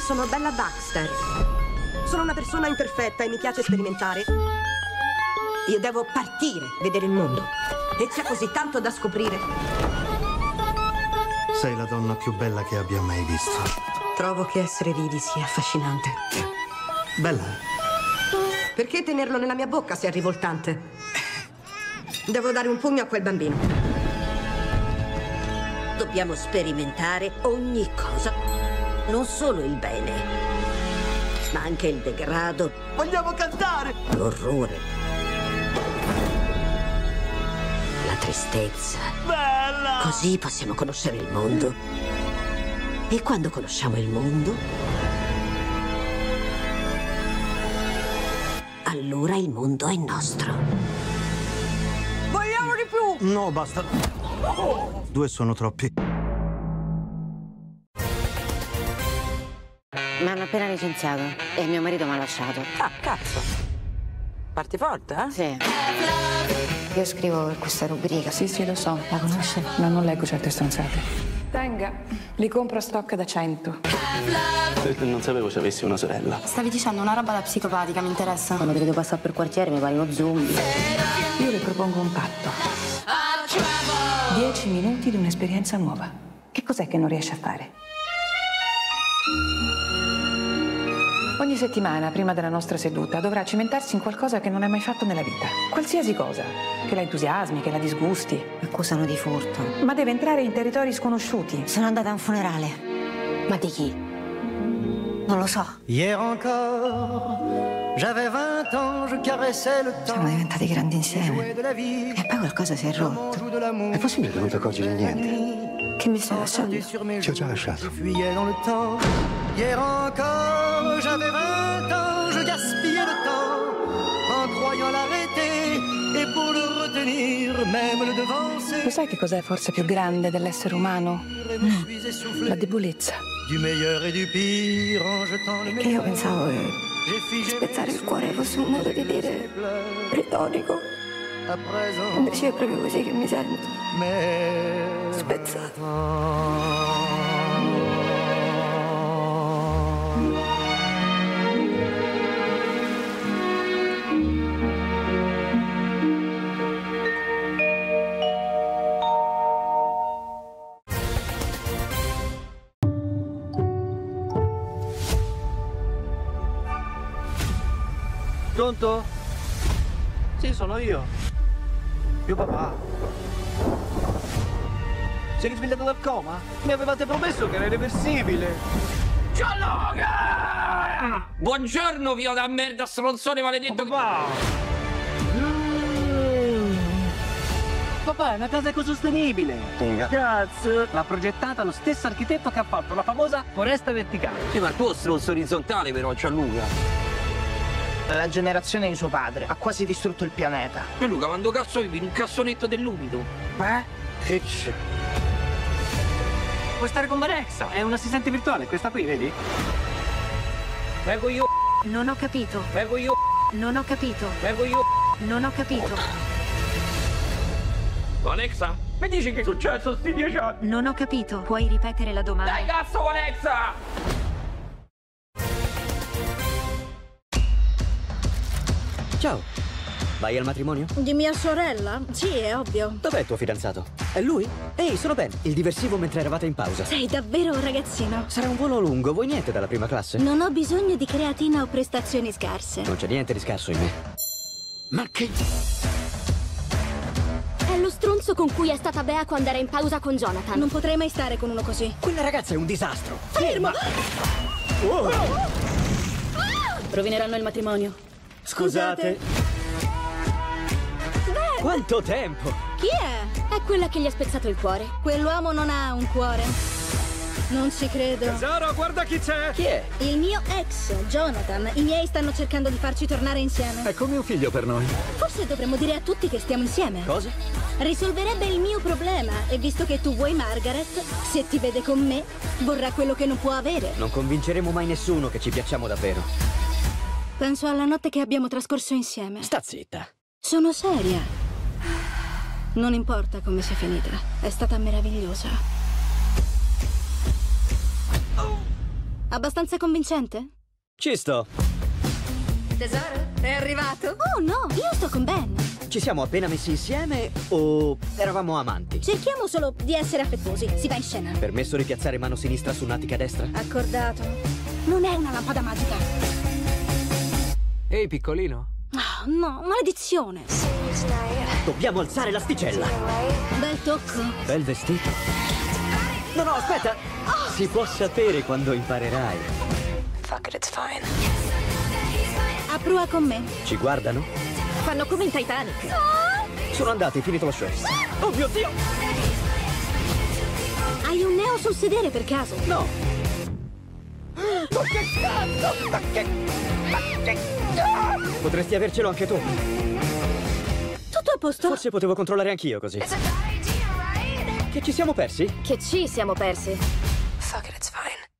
sono Bella Baxter. Sono una persona imperfetta e mi piace sperimentare. Io devo partire, vedere il mondo. E c'è così tanto da scoprire. Sei la donna più bella che abbia mai visto. Trovo che essere vivi sia affascinante. Bella. Perché tenerlo nella mia bocca se è rivoltante? Devo dare un pugno a quel bambino. Dobbiamo sperimentare ogni cosa. Non solo il bene, ma anche il degrado. Vogliamo cantare! L'orrore. La tristezza. Bella! Così possiamo conoscere il mondo. E quando conosciamo il mondo, allora il mondo è nostro. Vogliamo di più! No, basta. 2 sono troppi. Mi hanno appena licenziato e mio marito mi ha lasciato. Ah, cazzo. Parti forte, eh? Sì. Io scrivo per questa rubrica. Sì, lo so. La conosce? No, non leggo certe stronzate. Tenga, li compro a stock da 100. Non sapevo se avessi una sorella. Stavi dicendo una roba da psicopatica, mi interessa. Quando ti vedo passare per quartiere mi pare uno zombie. Io le propongo un patto. 10 minuti di un'esperienza nuova. Che cos'è che non riesce a fare? Ogni settimana, prima della nostra seduta, dovrà cimentarsi in qualcosa che non hai mai fatto nella vita. Qualsiasi cosa. Che la entusiasmi, che la disgusti. Accusano di furto. Ma deve entrare in territori sconosciuti. Sono andata a un funerale. Ma di chi? Non lo so. Hier encore, j'avais 20 ans, je caressais le temps. Siamo diventati grandi insieme. Jouais de la vie, E poi qualcosa si è rotto. joue de l'amour. È possibile che non ti accorgi di niente? Che mi stai lasciando? Sur mes Ti ho già joues, lasciato. je fuyais dans le temps. Hier encore, j'avais 20 ans, je gaspillais le temps en croyant l'arrêter et pour le retenir, même le devancer. Lo sai che cos'è forse più grande dell'essere umano? Je me suis essoufflé La debolezza. du meilleur et du pire en jetant le Che io meilleur. pensavo che J'ai figé spezzare il cuore fosse un modo di dire retorico. à présent, Invece è proprio così che mi sento. mais Spezzato. Pronto? Sì, sono io. Mio papà. Sei risvegliato dal coma? Mi avevate promesso che era irreversibile. Gianluca! Buongiorno, figlio da merda, stronzone maledetto! Papà! Papà, è una casa ecosostenibile. Cazzo! L'ha progettata lo stesso architetto che ha fatto la famosa foresta verticale. Sì, ma il tuo stronzo orizzontale però, Gianluca. La generazione di suo padre ha quasi distrutto il pianeta. Gianluca, quando cazzo vivi in un cassonetto dell'umido? Che c'è? Puoi stare con Alexa, è un assistente virtuale, questa qui, vedi? Vengo io, Non ho capito. vengo io, Non ho capito. vengo io. Non ho capito. Alexa, mi dici che è successo sti 10 anni? Non ho capito. Puoi ripetere la domanda? Dai cazzo, Alexa! Ciao, vai al matrimonio? Di mia sorella? Sì, è ovvio. Dov'è il tuo fidanzato? È lui? Ehi, sono Ben, il diversivo mentre eravate in pausa. Sei davvero un ragazzino. Sarà un volo lungo, vuoi niente dalla prima classe? Non ho bisogno di creatina o prestazioni scarse. Non c'è niente di scarso in me. Ma che... È lo stronzo con cui è stata Bea quando era in pausa con Jonathan. Non potrei mai stare con uno così. Quella ragazza è un disastro. Fermo! Oh. Rovineranno il matrimonio. Scusate. Beh, Quanto tempo? chi è? È quella che gli ha spezzato il cuore. Quell'uomo non ha un cuore. Non ci credo. Tesoro, guarda chi c'è! Chi è? Il mio ex, Jonathan. I miei stanno cercando di farci tornare insieme. È come un figlio per noi. Forse dovremmo dire a tutti che stiamo insieme. Cosa? Risolverebbe il mio problema. E visto che tu vuoi Margaret, se ti vede con me, vorrà quello che non può avere. Non convinceremo mai nessuno che ci piacciamo davvero. Penso alla notte che abbiamo trascorso insieme. Sta zitta. Sono seria. Non importa come sia finita. È stata meravigliosa. Abbastanza convincente? Ci sto. Tesoro, è arrivato? Oh no, io sto con Ben. Ci siamo appena messi insieme o eravamo amanti? Cerchiamo solo di essere affettuosi. Si va in scena. Permesso ripiazzare mano sinistra su natica destra? Accordato. Non è una lampada magica. Ehi, piccolino. Oh, no, maledizione. Dobbiamo alzare l'asticella. Bel tocco. Bel vestito. No, no, aspetta. Si può sapere quando imparerai. Fuck it, it's fine. A prua con me. Ci guardano? Fanno come in Titanic. Sono andati, finito lo show. Oh mio Dio! Hai un neo sul sedere per caso? No. Ma che cazzo? Ma che... Potresti avercelo anche tu. Tutto a posto? Forse potevo controllare anch'io così. Che ci siamo persi? Che ci siamo persi? Fuck it, it's fine.